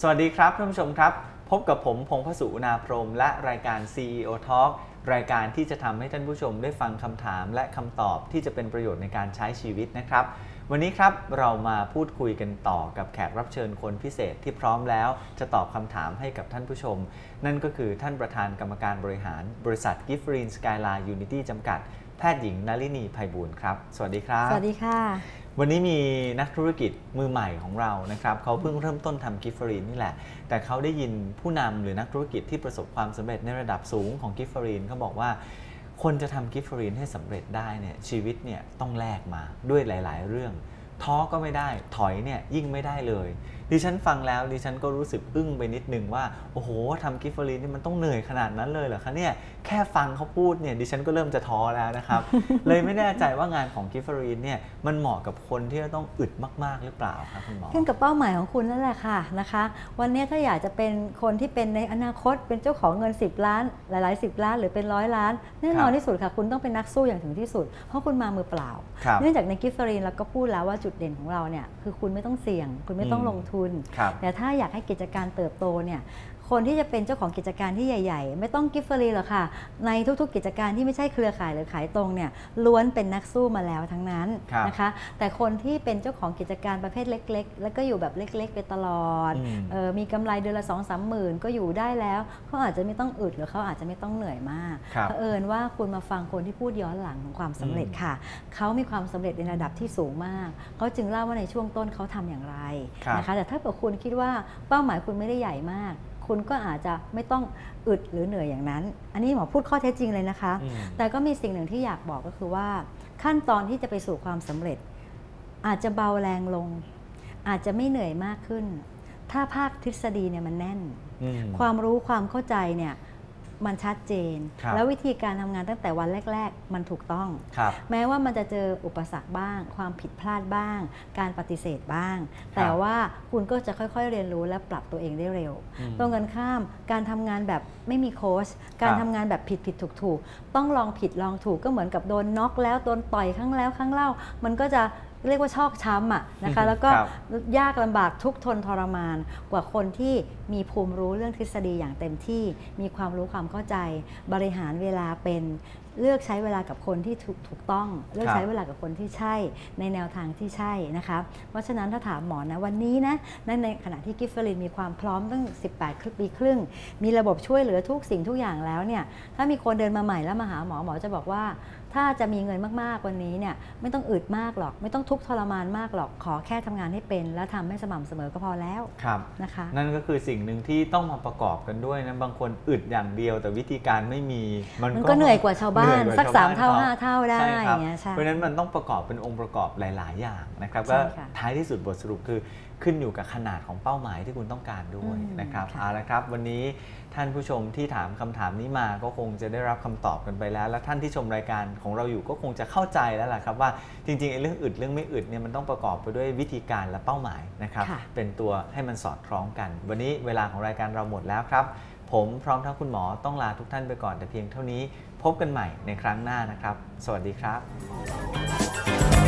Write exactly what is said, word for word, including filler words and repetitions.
สวัสดีครับท่านผู้ชมครับพบกับผมพงษ์พสุอุณาพรหมและรายการ ซี อี โอ Talk รายการที่จะทำให้ท่านผู้ชมได้ฟังคำถามและคำตอบที่จะเป็นประโยชน์ในการใช้ชีวิตนะครับวันนี้ครับเรามาพูดคุยกันต่อกับแขกรับเชิญคนพิเศษที่พร้อมแล้วจะตอบคำถามให้กับท่านผู้ชมนั่นก็คือท่านประธานกรรมการบริหารบริษัท Giftgreen Skyline Unity จำกัดแพทย์หญิงนลินีไพบูลย์ครับสวัสดีครับสวัสดีค่ะวันนี้มีนักธุรกิจมือใหม่ของเรานะครับเขาเพิ่งเริ่มต้นทำกิฟต์ฟรีนนี่แหละแต่เขาได้ยินผู้นำหรือนักธุรกิจที่ประสบความสำเร็จในระดับสูงของกิฟต์ฟรีนเขาบอกว่าคนจะทำกิฟต์ฟรีนให้สำเร็จได้เนี่ยชีวิตเนี่ยต้องแลกมาด้วยหลายๆเรื่องท้อก็ไม่ได้ถอยเนี่ยยิ่งไม่ได้เลยดิฉันฟังแล้วดิฉันก็รู้สึกอึ้งไปนิดนึงว่าโอ้โหทำกิฟต์ฟรีนนี่มันต้องเหนื่อยขนาดนั้นเลยเหรอคะเนี่ยแค่ฟังเขาพูดเนี่ยดิฉันก็เริ่มจะท้อแล้วนะครับ เลยไม่แน่ใจว่างานของกิฟต์ฟรีนเนี่ยมันเหมาะกับคนที่จะต้องอึดมากๆหรือเปล่าครับคุณหมอขึ้นกับเป้าหมายของคุณนั่นแหละค่ะนะคะวันนี้ถ้าอยากจะเป็นคนที่เป็นในอนาคตเป็นเจ้าของเงินสิบล้านหลายๆสิบล้านหรือเป็นร้อยล้านแน่นอนที่สุดค่ะคุณต้องเป็นนักสู้อย่างถึงที่สุดเพราะคุณมามือเปล่าเนื่องจากในกิฟต์ฟรีนเราก็พูดแล้วว่าจุดเด่นของเราเนี่ยคือคุณไม่ต้องเสี่ยงคุณไม่ต้องลงทุนแต่ถ้าอยากให้กิจการเติบโตเนี่ยคนที่จะเป็นเจ้าของกิจการที่ใหญ่ๆไม่ต้องกิฟต์ฟรีหรอกค่ะในทุกๆกิจการที่ไม่ใช่เครือข่ายหรือขายตรงเนี่ยล้วนเป็นนักสู้มาแล้วทั้งนั้นนะคะแต่คนที่เป็นเจ้าของกิจการประเภทเล็กๆแล้วก็อยู่แบบเล็กๆไปตลอดเออมีกำไรเดือนละสองสามหมื่นก็อยู่ได้แล้วเขาอาจจะไม่ต้องอึดหรือเขาอาจจะไม่ต้องเหนื่อยมากเผอิญว่าคุณมาฟังคนที่พูดย้อนหลังของความสำเร็จค่ะเขามีความสำเร็จในระดับที่สูงมากเขาจึงเล่าว่าในช่วงต้นเขาทำอย่างไรนะคะแต่ถ้าเกิดคุณคิดว่าเป้าหมายคุณไม่ได้ใหญ่มากคุณก็อาจจะไม่ต้องอึดหรือเหนื่อยอย่างนั้นอันนี้หมอพูดข้อเท็จจริงเลยนะคะแต่ก็มีสิ่งหนึ่งที่อยากบอกก็คือว่าขั้นตอนที่จะไปสู่ความสำเร็จอาจจะเบาแรงลงอาจจะไม่เหนื่อยมากขึ้นถ้าภาคทฤษฎีเนี่ยมันแน่นความรู้ความเข้าใจเนี่ยมันชัดเจนแล้ววิธีการทำงานตั้งแต่วันแรกๆมันถูกต้องแม้ว่ามันจะเจออุปสรรคบ้างความผิดพลาดบ้างการปฏิเสธบ้างแต่ว่าคุณก็จะค่อยๆเรียนรู้และปรับตัวเองได้เร็วตรงกันข้ามการทำงานแบบไม่มีโค้ชการทำงานแบบผิดผิดถูกถูกต้องลองผิดลองถูกก็เหมือนกับโดนน็อกแล้วโดนต่อยครั้งแล้วครั้งเล่ามันก็จะเรียกว่าชอกช้ำอ่ะนะคะแล้วก็ยากลำบากทุกทนทรมานกว่าคนที่มีภูมิรู้เรื่องทฤษฎีอย่างเต็มที่มีความรู้ความเข้าใจบริหารเวลาเป็นเลือกใช้เวลากับคนที่ถูกถูกต้องเลือกใช้เวลากับคนที่ใช่ในแนวทางที่ใช่นะคะเพราะฉะนั้นถ้าถามหมอนะวันนี้นะในขณะที่กิฟต์ฟรีนมีความพร้อมตั้งสิบแปดปีครึ่งมีระบบช่วยเหลือทุกสิ่งทุกอย่างแล้วเนี่ยถ้ามีคนเดินมาใหม่แล้วมาหาหมอหมอจะบอกว่าถ้าจะมีเงินมากๆวันนี้เนี่ยไม่ต้องอึดมากหรอกไม่ต้องทุกข์ทรมานมากหรอกขอแค่ทำงานให้เป็นแล้วทำให้สม่ำเสมอก็พอแล้วครับนะคะนั่นก็คือสิ่งหนึ่งที่ต้องมาประกอบกันด้วยนะบางคนอึดอย่างเดียวแต่วิธีการไม่มีมันก็เหนื่อยกว่าชาวบ้านสักสามเท่าห้าเท่าได้อย่างเงี้ยใช่เพราะฉะนั้นมันต้องประกอบเป็นองค์ประกอบหลายๆอย่างนะครับก็ท้ายที่สุดบทสรุปคือขึ้นอยู่กับขนาดของเป้าหมายที่คุณต้องการด้วยนะครับเอาละครับวันนี้ท่านผู้ชมที่ถามคำถามนี้มาก็คงจะได้รับคำตอบกันไปแล้วและท่านที่ชมรายการของเราอยู่ก็คงจะเข้าใจแล้วล่ะครับว่าจริงๆไอ้เรื่องอึดเรื่องไม่อึดเนี่ยมันต้องประกอบไปด้วยวิธีการและเป้าหมายนะครับเป็นตัวให้มันสอดคล้องกันวันนี้เวลาของรายการเราหมดแล้วครับผมพร้อมทั้งคุณหมอต้องลาทุกท่านไปก่อนแต่เพียงเท่านี้พบกันใหม่ในครั้งหน้านะครับสวัสดีครับ